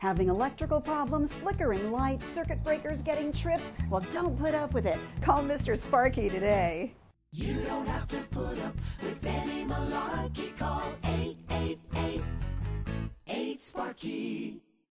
Having electrical problems, flickering lights, circuit breakers getting tripped? Well, don't put up with it. Call Mr. Sparky today. You don't have to put up with any malarkey. Call 888-8-SPARKY.